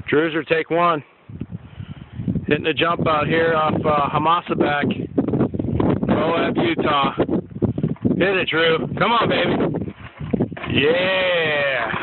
Druser, take one. Hitting a jump out here off Hamasaback, Moab, Utah. Hit it, Drew. Come on, baby. Yeah.